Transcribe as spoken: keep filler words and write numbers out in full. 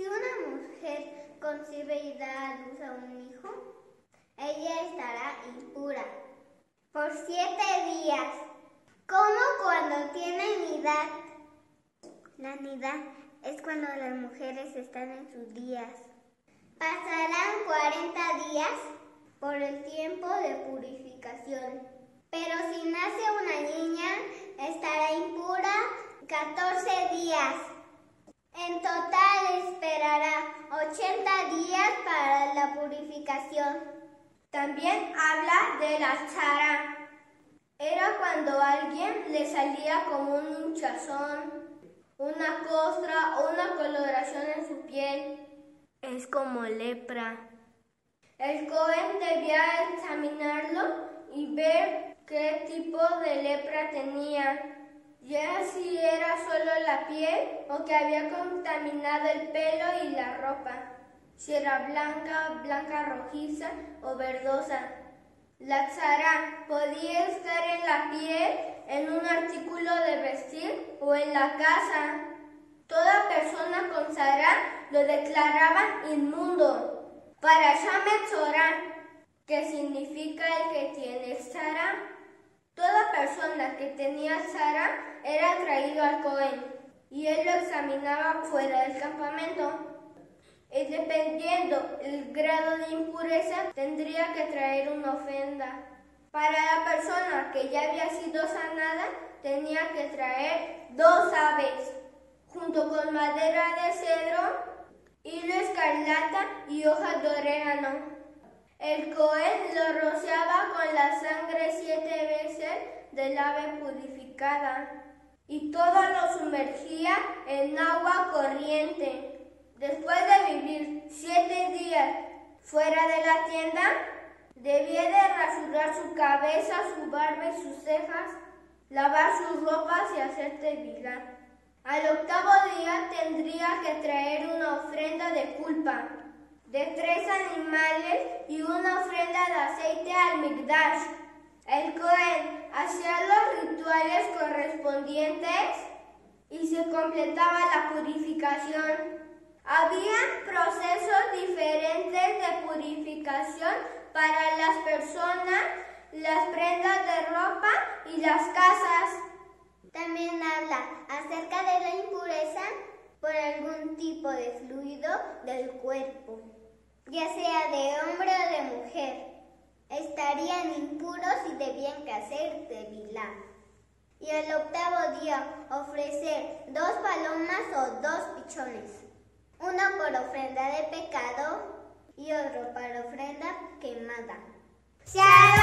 Si una mujer concibe y da a luz a un hijo, ella estará impura por siete días, como cuando tiene nidad. La nidad es cuando las mujeres están en sus días. Pasarán cuarenta días por el tiempo de purificación. Pero si nace una niña, estará impura catorce días. En total esperará ochenta días para la purificación. También habla de la tzara. Era cuando a alguien le salía como un hinchazón, una costra o una coloración en su piel. Es como lepra. El Cohen debía examinarlo y ver qué tipo de lepra tenía, ya si era solo la piel o que había contaminado el pelo y la ropa, si era blanca, blanca rojiza o verdosa. La tzara podía estar en la piel, en un artículo de vestir o en la casa. Toda persona con tzara lo declaraban inmundo. Para Shametzorah, que significa el que tiene tzara, toda persona que tenía tzara era traído al Cohen y él lo examinaba fuera del campamento. Y dependiendo el grado de impureza, tendría que traer una ofrenda. Para la persona que ya había sido sanada, tenía que traer dos aves, junto con madera de cedro, hilo escarlata y hojas de orégano. El Cohen lo rociaba con la sangre siete veces del ave purificada y todo lo sumergía en agua corriente. Después de vivir siete días fuera de la tienda, debía de rasurar su cabeza, su barba y sus cejas, lavar sus ropas y hacer tevilá. Al octavo día tendría que traer una ofrenda de culpa, de tres animales y una ofrenda de aceite al Mikdash. El Cohen hacía los rituales correspondientes y se completaba la purificación. Había procesos diferentes de purificación para las personas, las prendas de ropa y las casas. También habla acerca de la impureza por algún tipo de fluido del cuerpo, ya sea de hombre o de mujer. Estarían impuros y debían que hacer tevilá. Y al octavo día ofrecer dos palomas o dos pichones, uno por ofrenda de pecado y otro para ofrenda quemada. ¡Shalom!